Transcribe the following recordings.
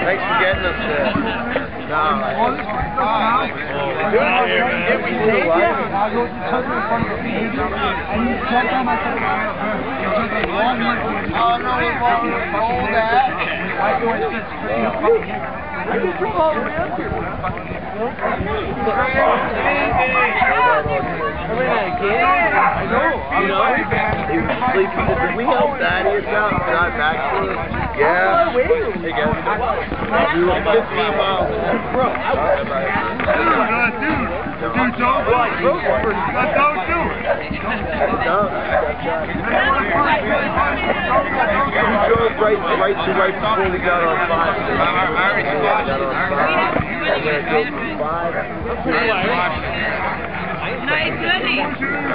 Thanks for getting us there. No. Did we save you? Oh, no, we've already told that. I just drove all the way up here. I know. You know? He was sleeping. Did we help Thaddeus out and drive back to him? Yeah. Hey, guys. We were 15 miles. Bro, dude, don't do it. You drove right before we got on 5. Nice goodie.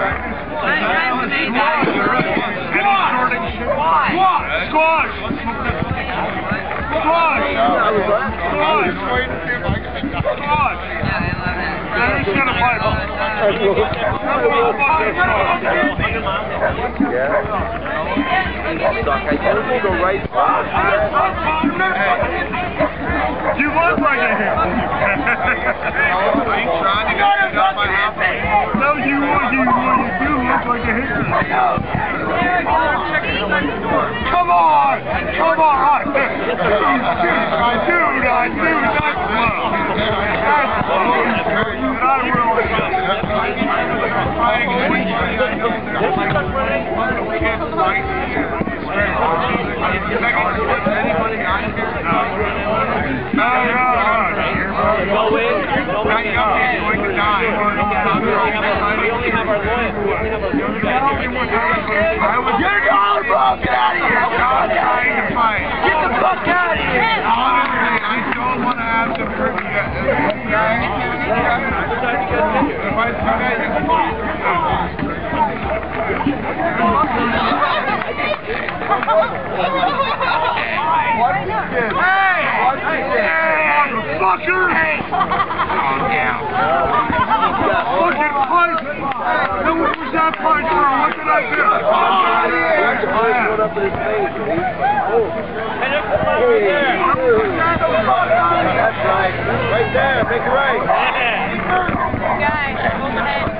Squash! You go right. You look like a hit. Are you trying to get up my house? No, you do look like a hit. Come on! I do, that's slow. That's slow. And I You're gone, bro! Get out of here! Get the fuck out of here! Honestly, I don't want to have to prove that. If I do that, you fucker! Calm down. Fucking punch! No, what was that punch for? What did I do? Went up in his face. That's right. Right there. Make it right. Guy.